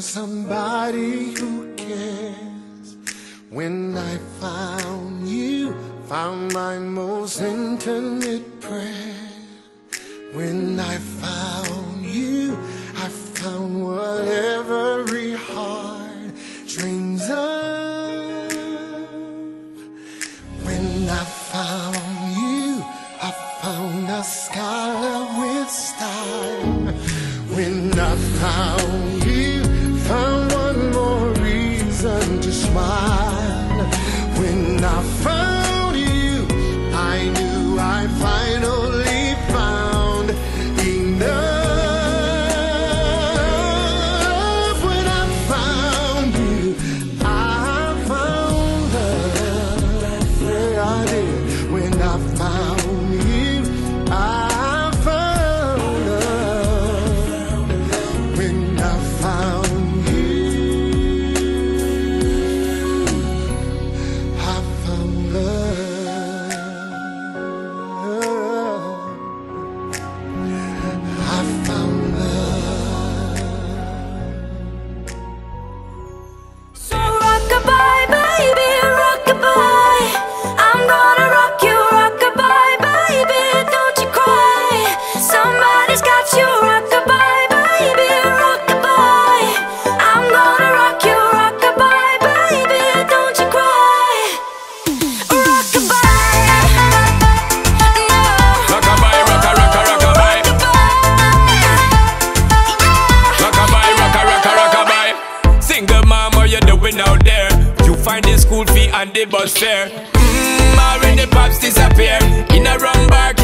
somebody who cares. When I found you, found my most intimate prayer. When I found you, I found what every heart dreams of. When I found you, I found a scholar with style. When I found you, found one more reason to smile. When I found you, I knew I finally found enough. When I found you, I found love. Yeah, I did. When I found you, I found love. When I found you, I found love. I found love. So rock-a-bye, baby, rock-a-bye. I'm gonna rock you, rock-a-bye, baby, don't you cry. Somebody's got you, rock-a-bye, baby, rock-a-bye. I'm gonna rock you, rock-a-bye, baby, don't you cry. Rock-a-bye, no. Rock-a-bye, rock-a-rock-a, rock-a-bye. Rock-a-bye, rock-a-rock-a, rock-a-bye. Single mom, what you doing out there? You find the school fee and the bus fare. Already pops disappear. In a wrong bar,